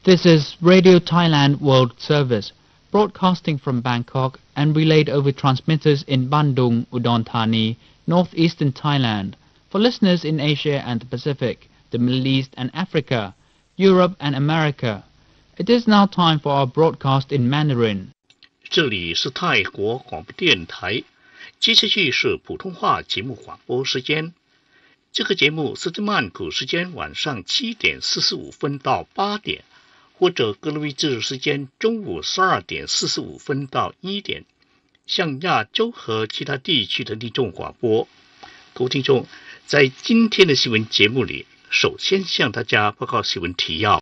This is Radio Thailand World Service, broadcasting from Bangkok and relayed over transmitters in Bandung, Udon Thani, northeastern Thailand, for listeners in Asia and the Pacific, the Middle East and Africa, Europe and America. It is now time for our broadcast in Mandarin. 这里是泰国广播电台，接下去是普通话节目广播时间。这个节目是在曼谷时间晚上7点45分到8点，或者格林威治时间中午12点45分到1点，向亚洲和其他地区的听众广播。各位听众，在今天的新闻节目里，首先向大家报告新闻提要。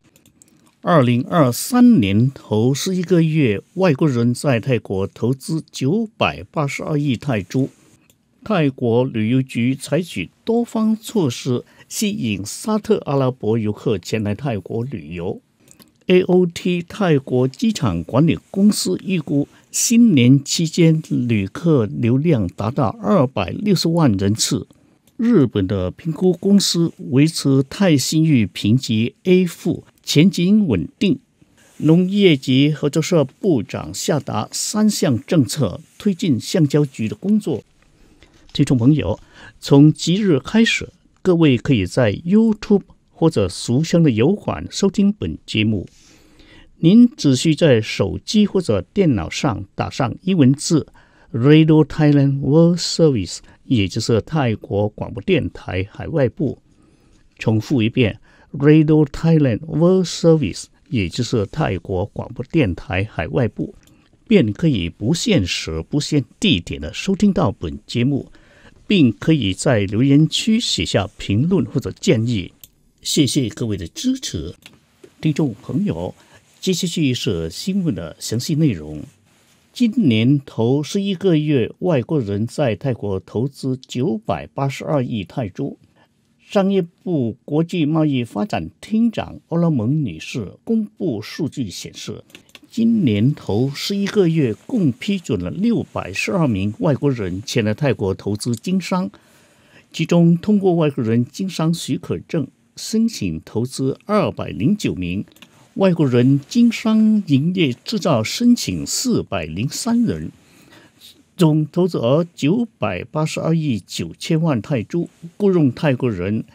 2023年头11个月，外国人在泰国投资982亿泰铢。泰国旅游局采取多方措施吸引沙特阿拉伯游客前来泰国旅游。AOT 泰国机场管理公司预估新年期间旅客流量达到260万人次。日本的评估公司维持泰信誉评级 A 负，前景稳定。农业及合作社部长下达3项政策，推进橡胶局的工作。听众朋友，从即日开始，各位可以在 YouTube 或者俗称的油管收听本节目。您只需在手机或者电脑上打上英文字 Radio Thailand World Service， 也就是泰国广播电台海外部。重复一遍 Radio Thailand World Service， 也就是泰国广播电台海外部，便可以不限时不限地点的收听到本节目，并可以在留言区写下评论或者建议。谢谢各位的支持。听众朋友，接下去是新闻的详细内容。今年头11个月，外国人在泰国投资982亿泰铢。商业部国际贸易发展厅长欧拉蒙女士公布数据显示，今年头11个月共批准了612名外国人前来泰国投资经商，其中通过外国人经商许可证申请投资209名，外国人经商营业执照申请403人，总投资额982亿9千万泰铢，雇用泰国人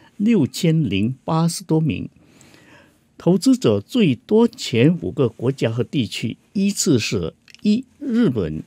6080多名。投资者最多前5个国家和地区依次是：一、日本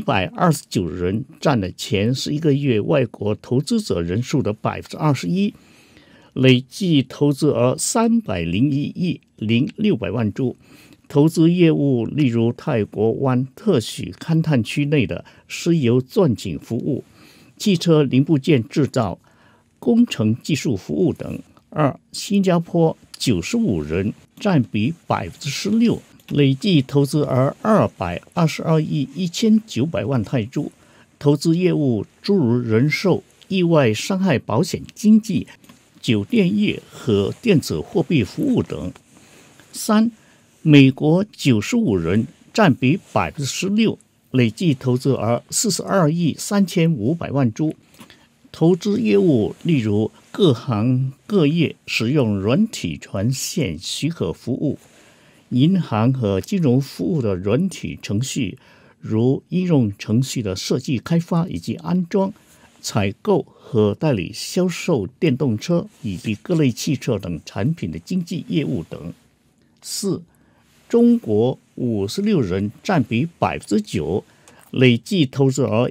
129人，占了前11个月外国投资者人数的21%，累计投资额301亿0600万铢。投资业务例如泰国湾特许勘探区内的石油钻井服务、汽车零部件制造、工程技术服务等。二、新加坡95人，占比16%，累计投资额222亿1900万泰铢。投资业务诸如人寿、意外伤害保险经纪、酒店业和电子货币服务等。三、美国95人，占比16%，累计投资额42亿3500万铢。投资业务例如各行各业使用软体权限许可服务、银行和金融服务的软体程序，如应用程序的设计开发以及安装、采购和代理销售电动车以及各类汽车等产品的经纪业务等。四、中国56人，占比9%，累计投资额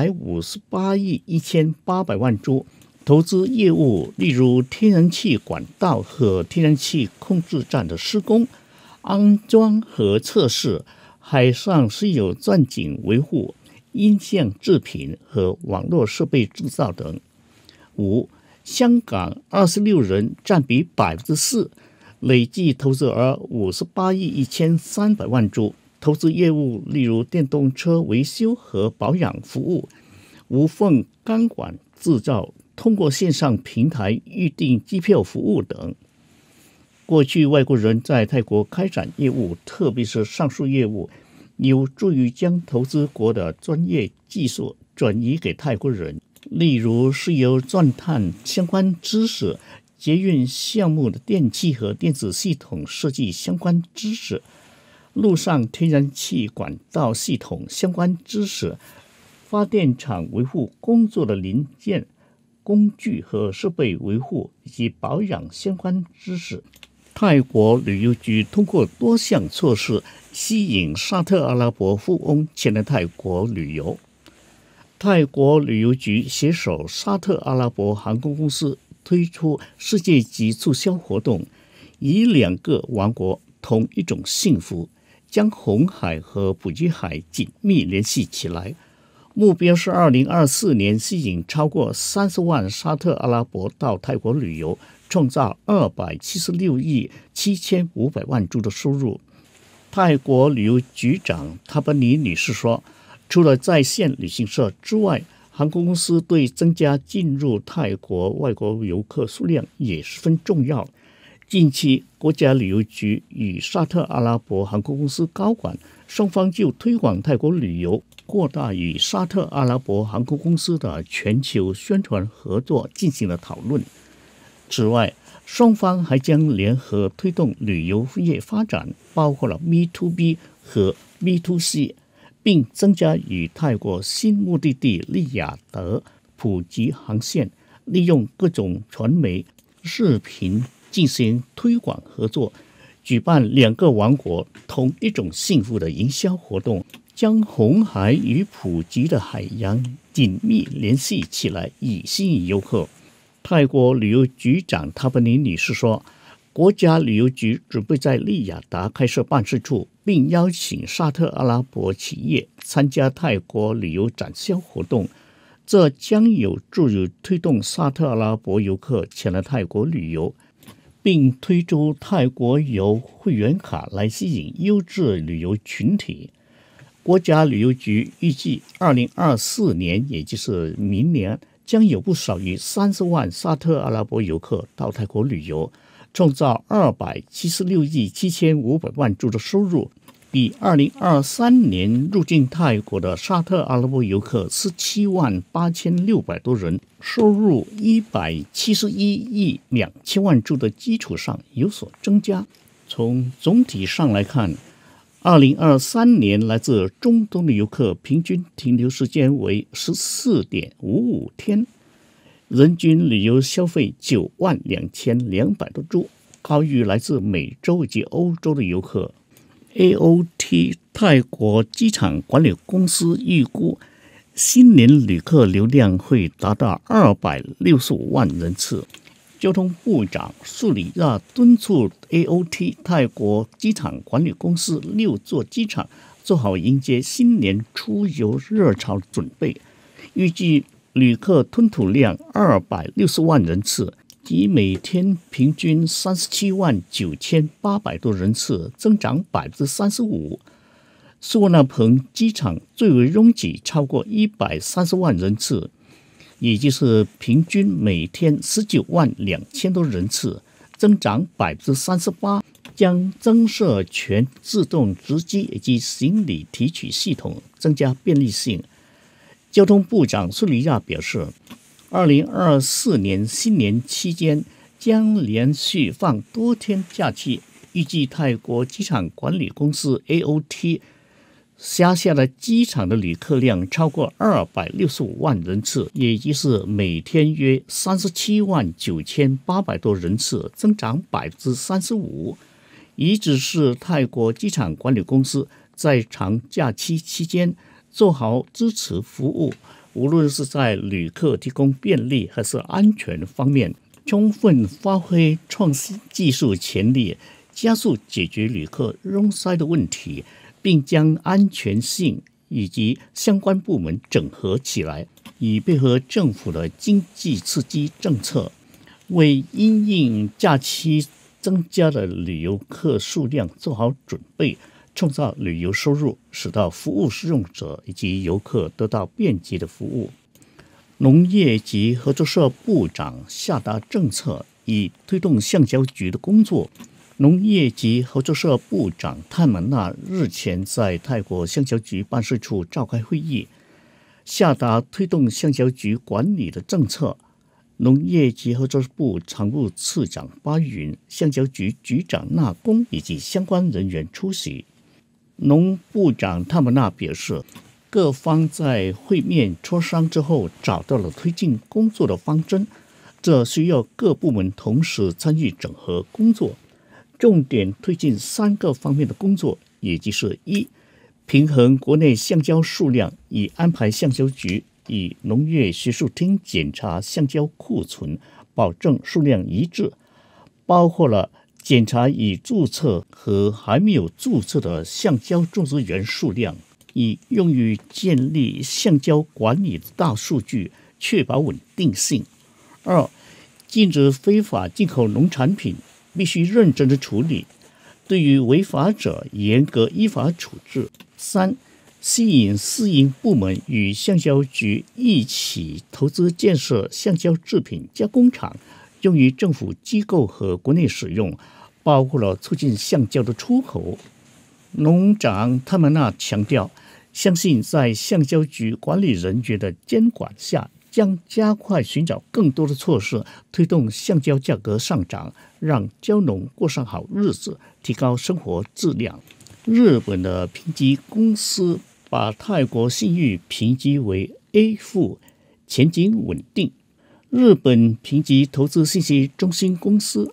158亿1800万铢。投资业务例如天然气管道和天然气控制站的施工、安装和测试、海上石油钻井维护、音像制品和网络设备制造等。五、香港26人，占比4%，累计投资额58亿1300万铢。投资业务例如电动车维修和保养服务、无缝钢管制造、通过线上平台预订机票服务等。过去外国人在泰国开展业务，特别是上述业务，有助于将投资国的专业技术转移给泰国人，例如石油钻探相关知识、 捷运项目的电气和电子系统设计相关知识，陆上天然气管道系统相关知识，发电厂维护工作的零件、工具和设备维护以及保养相关知识。泰国旅游局通过多项措施吸引沙特阿拉伯富翁前来泰国旅游。泰国旅游局携手沙特阿拉伯航空公司推出世界级促销活动，以2个王国同一种幸福，将红海和普吉海紧密联系起来。目标是2024年吸引超过30万沙特阿拉伯到泰国旅游，创造276亿7500万铢的收入。泰国旅游局长塔巴尼女士说，除了在线旅行社之外，航空公司对增加进入泰国外国游客数量也十分重要。近期，国家旅游局与沙特阿拉伯航空公司高管双方就推广泰国旅游、扩大与沙特阿拉伯航空公司的全球宣传合作进行了讨论。此外，双方还将联合推动旅游业发展，包括了 B2B 和 B2C， 并增加与泰国新目的地利雅得普及航线，利用各种传媒、视频进行推广合作，举办2个王国同一种幸福的营销活动，将红海与普吉的海洋紧密联系起来，以吸引游客。泰国旅游局长塔巴尼女士说，国家旅游局准备在利雅达开设办事处，并邀请沙特阿拉伯企业参加泰国旅游展销活动，这将有助于推动沙特阿拉伯游客前来泰国旅游，并推出泰国游会员卡来吸引优质旅游群体。国家旅游局预计2024年，也就是明年，将有不少于30万沙特阿拉伯游客到泰国旅游，创造276亿7500万铢的收入，比2023年入境泰国的沙特阿拉伯游客17万8600多人，收入171亿2000万铢的基础上有所增加。从总体上来看，2023年来自中东的游客平均停留时间为14.55天，人均旅游消费9万2200多铢，高于来自美洲以及欧洲的游客。AOT 泰国机场管理公司预估，新年旅客流量会达到265万人次。交通部长苏里亚敦促 AOT 泰国机场管理公司6座机场做好迎接新年出游热潮准备，预计旅客吞吐量260万人次，及每天平均37万9800多人次，增长35%。苏万那彭机场最为拥挤，超过130万人次，也就是平均每天19万2000多人次，增长38%，将增设全自动值机以及行李提取系统，增加便利性。交通部长苏里亚表示，2024年新年期间将连续放多天假期，预计泰国机场管理公司 AOT 辖下的机场的旅客量超过265万人次，也就是每天约37万9800多人次，增长35%。也只是泰国机场管理公司在长假期期间做好支持服务，无论是在旅客提供便利还是安全方面，充分发挥创新技术潜力，加速解决旅客拥塞的问题，并将安全性以及相关部门整合起来，以配合政府的经济刺激政策，为因应假期增加的旅游客数量做好准备，创造旅游收入，使到服务使用者以及游客得到便捷的服务。农业及合作社部长下达政策，以推动橡胶局的工作。农业及合作社部长泰曼纳日前在泰国橡胶局办事处召开会议，下达推动橡胶局管理的政策， 农业及合作部常务次长巴云、橡胶局局长纳公以及相关人员出席。农部长塔姆纳表示，各方在会面磋商之后找到了推进工作的方针，这需要各部门同时参与整合工作，重点推进3个方面的工作，也就是一、平衡国内橡胶数量，以安排橡胶局与农业学术厅检查橡胶库存，保证数量一致，包括了检查已注册和还没有注册的橡胶种植园数量，以用于建立橡胶管理的大数据，确保稳定性。2、禁止非法进口农产品，必须认真的处理，对于违法者严格依法处置。3、吸引私营部门与橡胶局一起投资建设橡胶制品加工厂，用于政府机构和国内使用，包括了促进橡胶的出口。农长塔曼纳强调，相信在橡胶局管理人员的监管下，将加快寻找更多的措施，推动橡胶价格上涨，让胶农过上好日子，提高生活质量。日本的评级公司把泰国信誉评级为 A 负，前景稳定。日本评级投资信息中心公司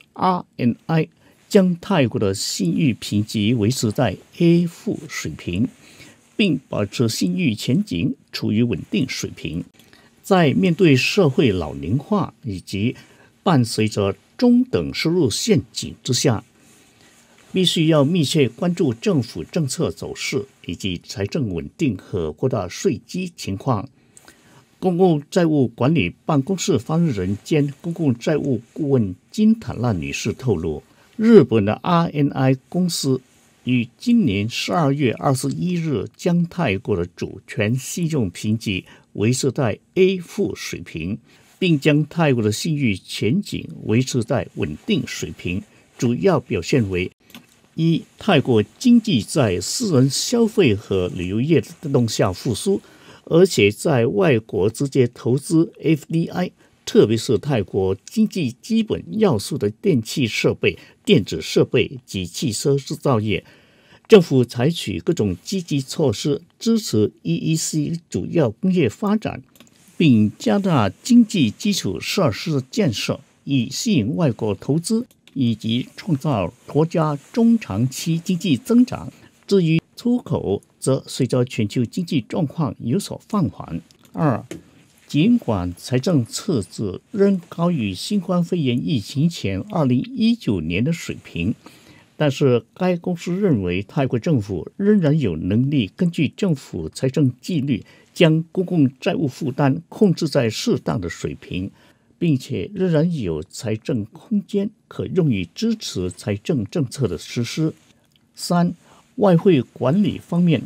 RNI 将泰国的信誉评级维持在 A 负水平，并保持信誉前景处于稳定水平。在面对社会老龄化以及伴随着中等收入陷阱之下，必须要密切关注政府政策走势以及财政稳定和扩大税基情况。公共债务管理办公室发言人兼公共债务顾问金塔纳女士透露，日本的 RNI 公司于今年12月21日将泰国的主权信用评级维持在 A 负水平，并将泰国的信誉前景维持在稳定水平，主要表现为：一、泰国经济在私人消费和旅游业的带动下复苏，而且在外国直接投资 FDI， 特别是泰国经济基本要素的电气设备、电子设备及汽车制造业，政府采取各种积极措施支持 EEC 主要工业发展，并加大经济基础设施建设，以吸引外国投资以及创造国家中长期经济增长。至于出口，则随着全球经济状况有所放缓。2、尽管财政赤字仍高于新冠肺炎疫情前2019年的水平，但是该公司认为泰国政府仍然有能力根据政府财政纪律，将公共债务负担控制在适当的水平，并且仍然有财政空间可用于支持财政政策的实施。3、外汇管理方面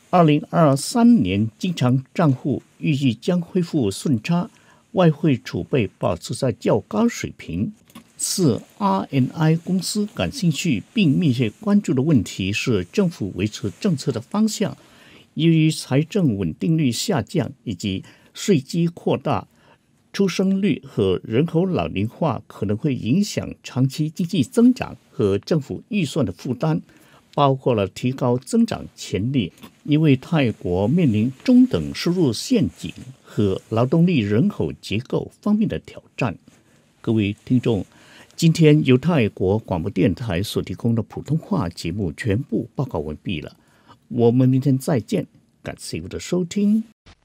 ，2023年经常账户预计将恢复顺差，外汇储备保持在较高水平。4、RNI 公司感兴趣并密切关注的问题是政府维持政策的方向。由于财政稳定率下降以及税基扩大，出生率和人口老龄化可能会影响长期经济增长和政府预算的负担，包括了提高增长潜力，因为泰国面临中等收入陷阱和劳动力人口结构方面的挑战。各位听众，今天由泰国广播电台所提供的普通话节目全部报告完毕了，我们明天再见，感谢您的收听。